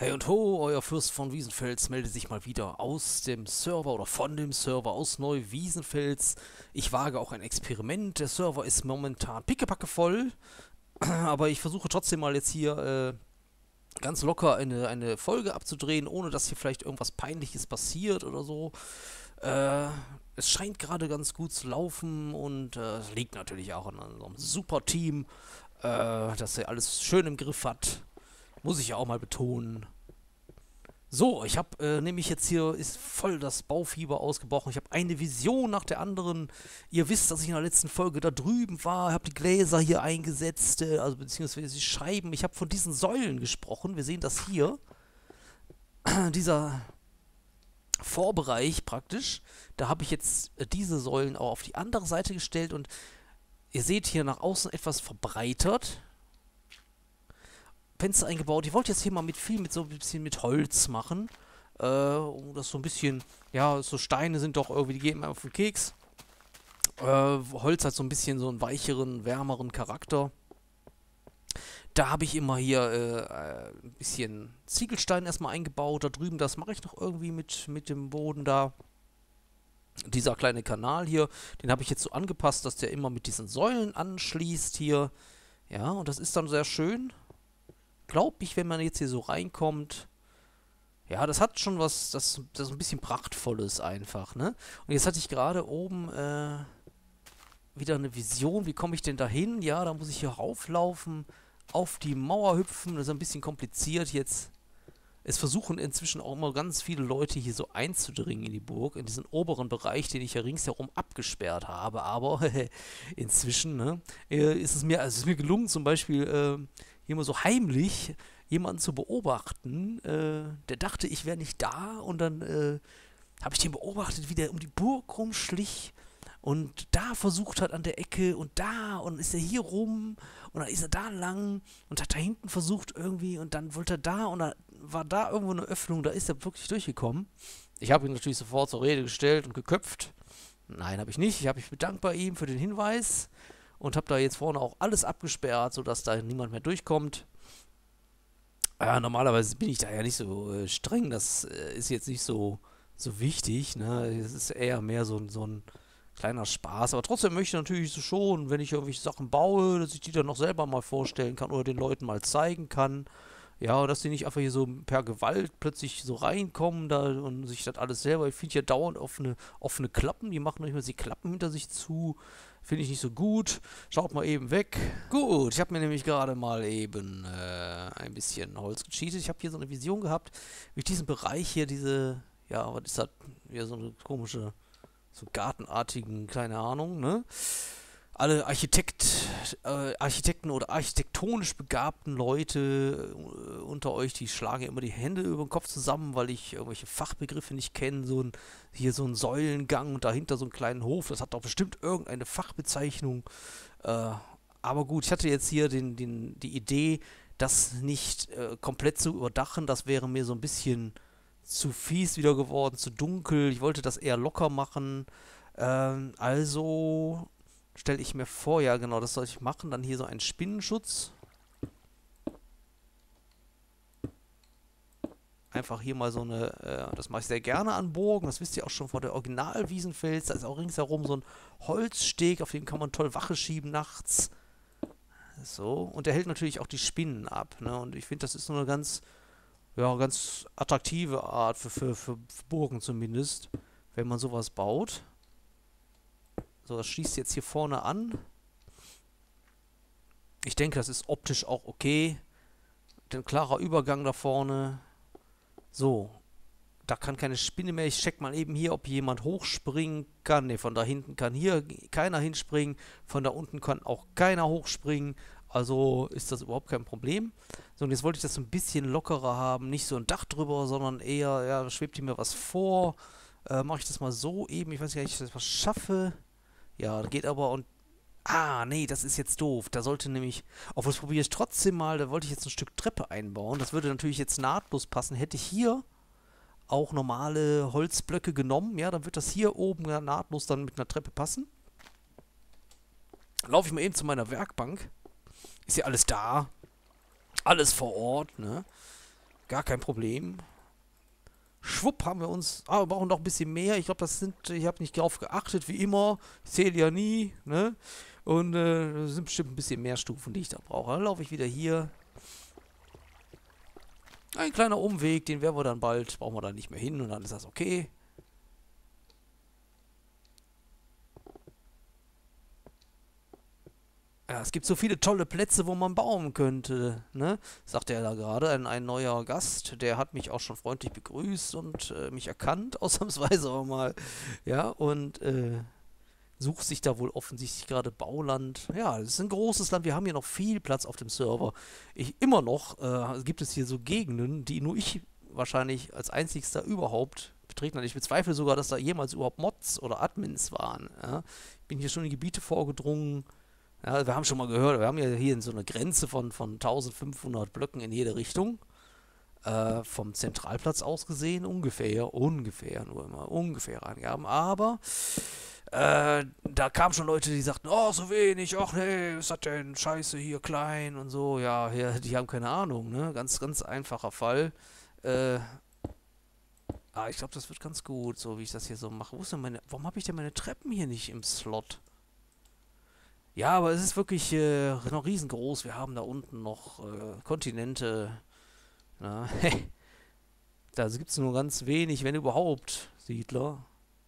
Hey und ho, euer Fürst von Wiesenfels meldet sich mal wieder aus dem Server oder von dem Server aus Neu-Wiesenfels. Ich wage auch ein Experiment. Der Server ist momentan pickepacke voll, aber ich versuche trotzdem mal jetzt hier ganz locker eine Folge abzudrehen, ohne dass hier vielleicht irgendwas Peinliches passiert oder so. Äh, Es scheint gerade ganz gut zu laufen und es liegt natürlich auch an unserem super Team, dass er alles schön im Griff hat. Muss ich ja auch mal betonen. So, ich habe nämlich jetzt hier ist voll das Baufieber ausgebrochen. Ich habe eine Vision nach der anderen. Ihr wisst, dass ich in der letzten Folge da drüben war, habe die Gläser hier eingesetzt, also beziehungsweise die Scheiben. Ich habe von diesen Säulen gesprochen. Wir sehen das hier. Dieser Vorbereich praktisch. Da habe ich jetzt diese Säulen auch auf die andere Seite gestellt und ihr seht hier nach außen etwas verbreitert. Fenster eingebaut. Ich wollte jetzt hier mal mit so ein bisschen mit Holz machen. Um das so ein bisschen, ja, so Steine sind doch irgendwie, die gehen mir auf den Keks. Holz hat so ein bisschen so einen weicheren, wärmeren Charakter. Da habe ich immer hier ein bisschen Ziegelstein erstmal eingebaut. Da drüben, das mache ich noch irgendwie mit dem Boden da. Dieser kleine Kanal hier, den habe ich jetzt so angepasst, dass der immer mit diesen Säulen anschließt hier. Ja, und das ist dann sehr schön. Glaube ich, wenn man jetzt hier so reinkommt, ja, das hat schon was, das ein bisschen Prachtvolles einfach, ne? Und jetzt hatte ich gerade oben wieder eine Vision, wie komme ich denn da hin? Ja, da muss ich hier rauflaufen, auf die Mauer hüpfen, das ist ein bisschen kompliziert jetzt. Es versuchen inzwischen auch immer ganz viele Leute hier so einzudringen in die Burg, in diesen oberen Bereich, den ich ja ringsherum abgesperrt habe, aber inzwischen, ne, ist es mir gelungen, zum Beispiel hier mal so heimlich jemanden zu beobachten, der dachte, ich wäre nicht da und dann habe ich den beobachtet, wie der um die Burg rumschlich und da versucht hat an der Ecke und ist er hier rum und dann ist er da lang und hat da hinten versucht irgendwie und dann wollte er da und dann war da irgendwo eine Öffnung, da ist er wirklich durchgekommen. Ich habe ihn natürlich sofort zur Rede gestellt und geköpft. Nein, habe ich nicht. Ich habe mich bedankt bei ihm für den Hinweis und habe da jetzt vorne auch alles abgesperrt, sodass da niemand mehr durchkommt. Normalerweise bin ich da ja nicht so streng, das ist jetzt nicht so wichtig, ne? Es ist eher mehr so ein kleiner Spaß, aber trotzdem möchte ich natürlich so schon, wenn ich irgendwelche Sachen baue, dass ich die dann noch selber mal vorstellen kann oder den Leuten mal zeigen kann. Ja, dass die nicht einfach hier so per Gewalt plötzlich so reinkommen da und sich das alles selber. Ich finde ja dauernd offene Klappen, die machen manchmal die Klappen hinter sich zu. Finde ich nicht so gut. Schaut mal eben weg. Gut, ich habe mir nämlich gerade mal eben ein bisschen Holz gecheatet. Ich habe hier so eine Vision gehabt, wie ich diesen Bereich hier, ja, was ist das? Ja, so eine komische, so gartenartigen, keine Ahnung, ne? Alle Architekten oder architektonisch begabten Leute unter euch, die schlagen ja immer die Hände über den Kopf zusammen, weil ich irgendwelche Fachbegriffe nicht kenne. Hier so ein Säulengang und dahinter so einen kleinen Hof. Das hat doch bestimmt irgendeine Fachbezeichnung. Aber gut, ich hatte jetzt hier die Idee, das nicht komplett zu überdachen. Das wäre mir so ein bisschen zu fies wieder geworden, zu dunkel. Ich wollte das eher locker machen. Also stelle ich mir vor, ja genau, das soll ich machen. Dann hier so einen Spinnenschutz. Einfach hier mal so eine, das mache ich sehr gerne an Burgen, das wisst ihr auch schon vor der Original-Wiesenfels. Da ist auch ringsherum so ein Holzsteg, auf dem kann man toll Wache schieben nachts. So, und der hält natürlich auch die Spinnen ab, ne? Und ich finde, das ist so eine ganz attraktive Art für Burgen zumindest, wenn man sowas baut. So, das schließt jetzt hier vorne an. Ich denke, das ist optisch auch okay. Ein klarer Übergang da vorne. So, da kann keine Spinne mehr. Ich check mal eben hier, ob jemand hochspringen kann. Ne, von da hinten kann hier keiner hinspringen. Von da unten kann auch keiner hochspringen. Also ist das überhaupt kein Problem. So, und jetzt wollte ich das so ein bisschen lockerer haben. Nicht so ein Dach drüber, sondern eher, ja, da schwebt hier mir was vor. Mache ich das mal so eben. Ich weiß gar nicht, ob ich das was schaffe. Ja, geht aber und. Ah, nee, das ist jetzt doof. Da sollte nämlich. Obwohl, das probiere ich trotzdem mal. Da wollte ich jetzt ein Stück Treppe einbauen. Das würde natürlich jetzt nahtlos passen. Hätte ich hier auch normale Holzblöcke genommen, ja, dann wird das hier oben ja nahtlos dann mit einer Treppe passen. Laufe ich mal eben zu meiner Werkbank. Ist ja alles da. Alles vor Ort, ne? Gar kein Problem. Schwupp haben wir uns... Ah, wir brauchen noch ein bisschen mehr. Ich glaube, das sind... Ich habe nicht drauf geachtet, wie immer. Ich zähle ja nie, ne? Und das sind bestimmt ein bisschen mehr Stufen, die ich da brauche. Dann laufe ich wieder hier. Ein kleiner Umweg, den werden wir dann bald... Brauchen wir dann nicht mehr hin und dann ist das okay. Ja, es gibt so viele tolle Plätze, wo man bauen könnte, ne? Sagte er da gerade, ein neuer Gast, der hat mich auch schon freundlich begrüßt und mich erkannt, ausnahmsweise aber mal. Ja, und sucht sich da wohl offensichtlich gerade Bauland. Ja, es ist ein großes Land, wir haben hier noch viel Platz auf dem Server. Immer noch gibt es hier so Gegenden, die nur ich wahrscheinlich als einzigster überhaupt betreten habe. Ich bezweifle sogar, dass da jemals überhaupt Mods oder Admins waren. Ja? Ich bin hier schon in Gebiete vorgedrungen. Ja, wir haben schon mal gehört, wir haben ja hier so eine Grenze von 1500 Blöcken in jede Richtung. Vom Zentralplatz aus gesehen ungefähr, nur immer ungefähr reingaben. Aber da kamen schon Leute, die sagten, oh, so wenig, ach nee, was hat denn, scheiße, hier klein und so. Ja, die haben keine Ahnung, ne? Ganz, ganz einfacher Fall. Ich glaube, das wird ganz gut, so wie ich das hier so mache. Warum habe ich denn meine Treppen hier nicht im Slot? Ja, aber es ist wirklich noch riesengroß. Wir haben da unten noch Kontinente. Na, da gibt es nur ganz wenig, wenn überhaupt, Siedler.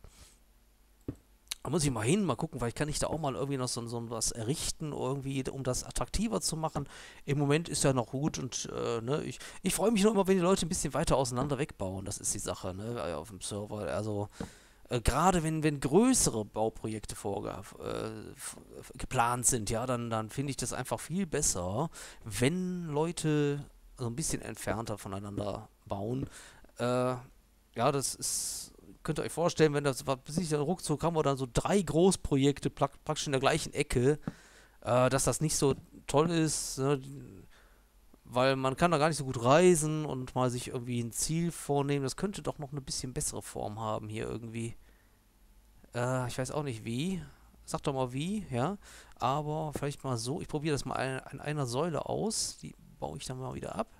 Da muss ich mal hin, mal gucken, vielleicht kann ich da auch mal irgendwie noch so was errichten, irgendwie, um das attraktiver zu machen. Im Moment ist ja noch gut und ne, ich freue mich nur immer, wenn die Leute ein bisschen weiter auseinander wegbauen. Das ist die Sache, ne, auf dem Server. Also gerade wenn größere Bauprojekte geplant sind, ja, dann finde ich das einfach viel besser, wenn Leute so ein bisschen entfernter voneinander bauen. Ja, das ist, könnt ihr euch vorstellen, wenn das, was ich dann ruckzuck haben wir dann so 3 Großprojekte praktisch in der gleichen Ecke, dass das nicht so toll ist, ne, weil man kann da gar nicht so gut reisen und mal sich irgendwie ein Ziel vornehmen. Das könnte doch noch eine bisschen bessere Form haben hier irgendwie. Ich weiß auch nicht wie. Sag doch mal wie, ja. Aber vielleicht mal so. Ich probiere das mal an einer Säule aus. Die baue ich dann mal wieder ab.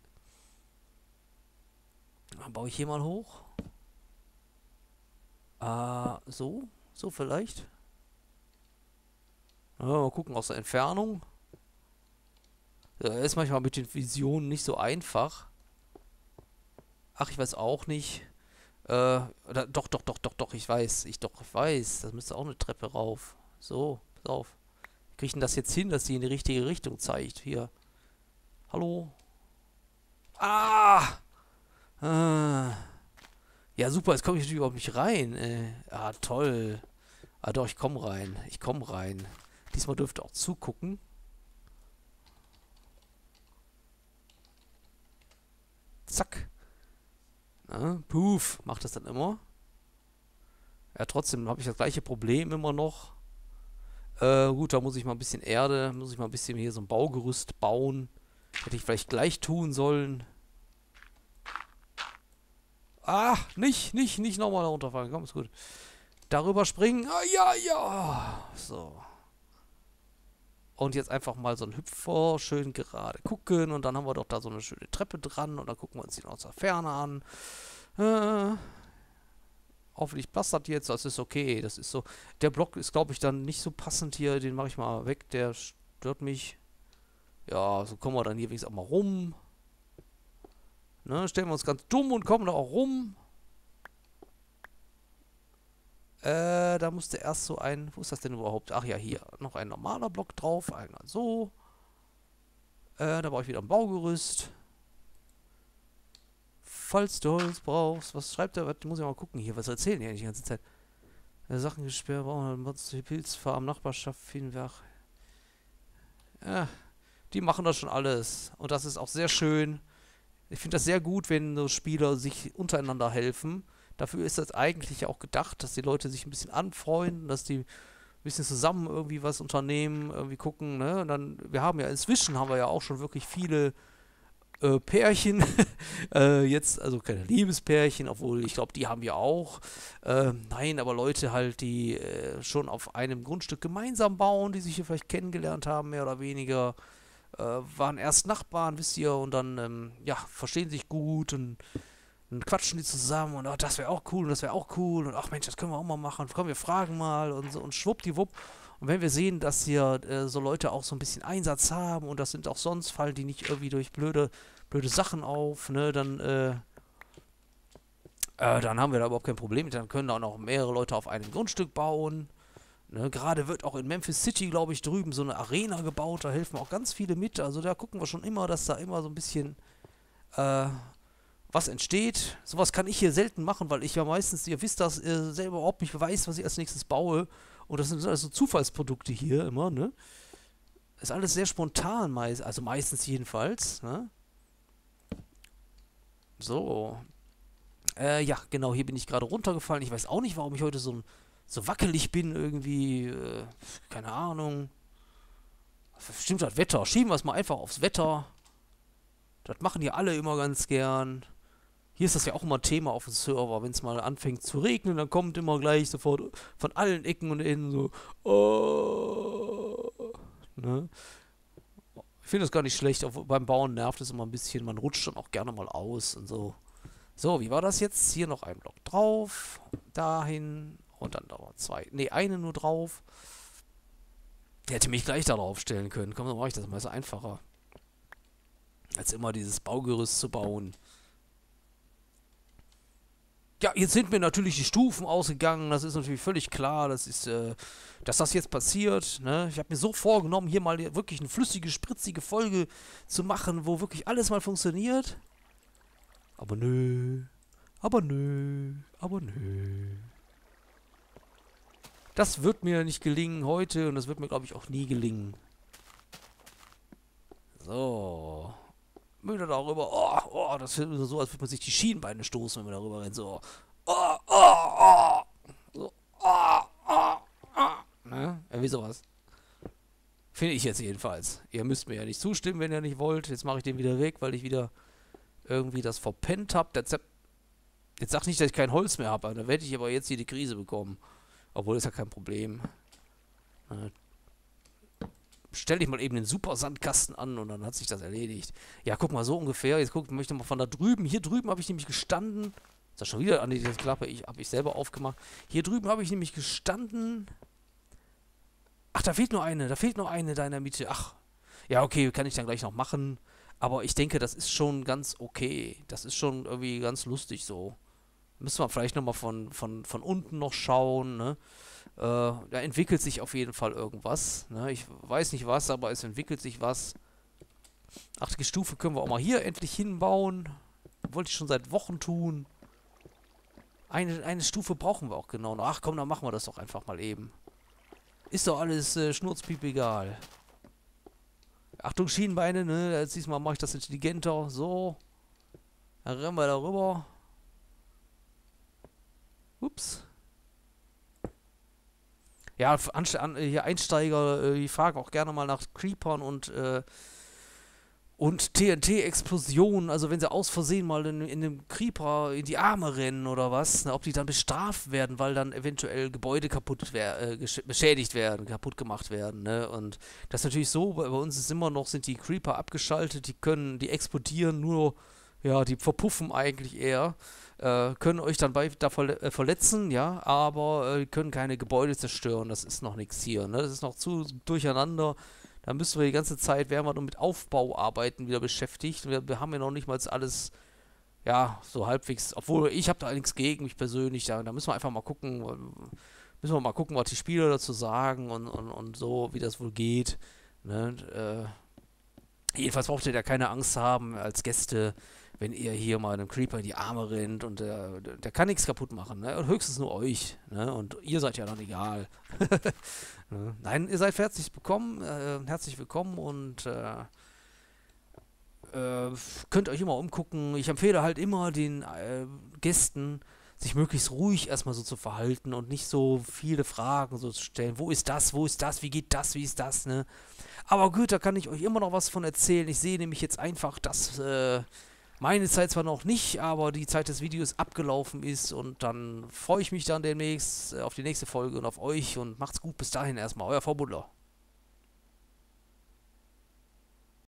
Dann baue ich hier mal hoch. So. So vielleicht. Ja, mal gucken aus der Entfernung. Ist manchmal mit den Visionen nicht so einfach. Ach, ich weiß auch nicht. Doch, ich weiß. Ich weiß. Das müsste auch eine Treppe rauf. So, pass auf. Wie kriege ich denn das jetzt hin, dass sie in die richtige Richtung zeigt? Hier. Hallo? Ah! Ja, super, jetzt komme ich natürlich überhaupt nicht rein. Toll. Doch, ich komme rein. Diesmal dürfte auch zugucken. Zack. Na, puff, macht das dann immer. Ja, trotzdem habe ich das gleiche Problem immer noch. Gut, da muss ich mal ein bisschen Erde, muss ich mal ein bisschen hier so ein Baugerüst bauen. Hätte ich vielleicht gleich tun sollen. Nicht nochmal da runterfallen. Komm, ist gut. Darüber springen. Ja. So. Und jetzt einfach mal so ein Hüpfer, schön gerade gucken. Und dann haben wir doch da so eine schöne Treppe dran. Und dann gucken wir uns die noch aus der Ferne an. Hoffentlich passt das jetzt. Das ist okay. Das ist so. Der Block ist, glaube ich, dann nicht so passend hier. Den mache ich mal weg. Der stört mich. Ja, so kommen wir dann hier wenigstens auch mal rum. Ne, stellen wir uns ganz dumm und kommen da auch rum. Da musste erst so ein... Wo ist das denn überhaupt? Ach ja, hier. Noch ein normaler Block drauf. Einer so. Da brauche ich wieder ein Baugerüst. Falls du Holz brauchst. Was schreibt er? Muss ich mal gucken hier. Was erzählen die eigentlich die ganze Zeit? Sachen gesperrt. Brauchen wir Pilzfarm, Nachbarschaft, Fienwerk. Ja, die machen das schon alles. Und das ist auch sehr schön. Ich finde das sehr gut, wenn so Spieler sich untereinander helfen. Dafür ist das eigentlich auch gedacht, dass die Leute sich ein bisschen anfreunden, dass die ein bisschen zusammen irgendwie was unternehmen, irgendwie gucken, ne? Und dann, inzwischen haben wir ja auch schon wirklich viele Pärchen, jetzt, also keine Liebespärchen, obwohl ich glaube, die haben wir auch. Nein, aber Leute halt, die schon auf einem Grundstück gemeinsam bauen, die sich hier vielleicht kennengelernt haben, mehr oder weniger. waren erst Nachbarn, wisst ihr, und dann, ja, verstehen sich gut und dann quatschen die zusammen und das wäre auch cool und das wäre auch cool und ach Mensch, das können wir auch mal machen. Komm, wir fragen mal und so und schwuppdiwupp. Und wenn wir sehen, dass hier so Leute auch so ein bisschen Einsatz haben und das sind auch sonst, fallen die nicht irgendwie durch blöde Sachen auf, ne, dann haben wir da überhaupt kein Problem mit. Dann können da auch noch mehrere Leute auf einem Grundstück bauen. Ne, gerade wird auch in Memphis City, glaube ich, drüben so eine Arena gebaut. Da helfen auch ganz viele mit. Also da gucken wir schon immer, dass da immer so ein bisschen was entsteht. Sowas kann ich hier selten machen, weil ich ja meistens, ihr wisst das, selber überhaupt nicht weiß, was ich als nächstes baue. Und das sind also Zufallsprodukte hier immer, ne? Ist alles sehr spontan, also meistens jedenfalls, ne? So. Ja, genau, hier bin ich gerade runtergefallen. Ich weiß auch nicht, warum ich heute so wackelig bin irgendwie. Keine Ahnung. Stimmt das Wetter? Schieben wir es mal einfach aufs Wetter. Das machen ja alle immer ganz gern. Hier ist das ja auch immer Thema auf dem Server. Wenn es mal anfängt zu regnen, dann kommt immer gleich sofort von allen Ecken und Enden so. Oh, ne? Ich finde das gar nicht schlecht. Auch beim Bauen nervt es immer ein bisschen. Man rutscht dann auch gerne mal aus und so. So, wie war das jetzt? Hier noch ein Block drauf. Dahin. Und dann da zwei. Ne, eine nur drauf. Der hätte mich gleich da drauf stellen können. Komm, dann mache ich das mal. Ist einfacher. Als immer dieses Baugerüst zu bauen. Ja, jetzt sind mir natürlich die Stufen ausgegangen. Das ist natürlich völlig klar. Das ist, dass das jetzt passiert. Ne? Ich habe mir so vorgenommen, hier mal wirklich eine flüssige, spritzige Folge zu machen, wo wirklich alles mal funktioniert. Aber nö. Aber nö. Aber nö. Das wird mir nicht gelingen heute und das wird mir, glaube ich, auch nie gelingen. So. Müde darüber. Oh, das ist so, als würde man sich die Schienbeine stoßen, wenn man darüber rennt. So. So. Ne? Wie sowas. Finde ich jetzt jedenfalls. Ihr müsst mir ja nicht zustimmen, wenn ihr nicht wollt. Jetzt mache ich den wieder weg, weil ich wieder irgendwie das verpennt habe. Jetzt sag nicht, dass ich kein Holz mehr habe. Da werde ich aber jetzt hier die Krise bekommen. Obwohl, ist ja kein Problem. Stell dich mal eben den Super Sandkasten an und dann hat sich das erledigt. Ja, guck mal, so ungefähr. Jetzt möchte ich mal von da drüben. Hier drüben habe ich nämlich gestanden. Ist das schon wieder an die Klappe? Habe ich selber aufgemacht. Hier drüben habe ich nämlich gestanden. Ach, da fehlt nur eine. Da fehlt nur eine da in der Mitte. Ach, ja, okay, kann ich dann gleich noch machen. Aber ich denke, das ist schon ganz okay. Das ist schon irgendwie ganz lustig so. Müssen wir vielleicht nochmal von unten noch schauen, ne? Da entwickelt sich auf jeden Fall irgendwas. Ne? Ich weiß nicht was, aber es entwickelt sich was. 8. Stufe können wir auch mal hier endlich hinbauen. Wollte ich schon seit Wochen tun. Eine Stufe brauchen wir auch genau noch. Ach komm, dann machen wir das doch einfach mal eben. Ist doch alles schnurzpiep egal. Achtung, Schienenbeine, ne? Jetzt diesmal mache ich das intelligenter. So. Dann rennen wir darüber. Ups. Ja, hier Einsteiger, die fragen auch gerne mal nach Creepern und TNT-Explosionen. Also wenn sie aus Versehen mal in einem Creeper in die Arme rennen oder was, ne, ob die dann bestraft werden, weil dann eventuell Gebäude beschädigt werden, kaputt gemacht werden. Ne? Und das ist natürlich so, bei uns ist immer noch, sind die Creeper abgeschaltet, die explodieren nur, ja, die verpuffen eigentlich eher. Können euch dann verletzen, ja, aber können keine Gebäude zerstören. Das ist noch nichts hier, ne? Das ist noch zu durcheinander. Da müssen wir die ganze Zeit, wären wir nur mit Aufbauarbeiten wieder beschäftigt. Wir haben ja noch nicht mal alles, ja, so halbwegs, obwohl ich habe da nichts gegen mich persönlich. Da müssen wir einfach mal gucken, was die Spieler dazu sagen und so, wie das wohl geht. Ne? Jedenfalls braucht ihr da keine Angst haben als Gäste, wenn ihr hier mal einem Creeper in die Arme rennt und der kann nichts kaputt machen, ne? Und höchstens nur euch, ne? Und ihr seid ja dann egal. Ne? Nein, ihr seid herzlich willkommen und könnt euch immer umgucken. Ich empfehle halt immer den Gästen, sich möglichst ruhig erstmal so zu verhalten und nicht so viele Fragen so zu stellen. Wo ist das, wie geht das, wie ist das, ne? Aber gut, da kann ich euch immer noch was von erzählen. Ich sehe nämlich jetzt einfach, dass meine Zeit zwar noch nicht, aber die Zeit des Videos abgelaufen ist und dann freue ich mich dann demnächst auf die nächste Folge und auf euch und macht's gut bis dahin erstmal. Euer Vorbuddler.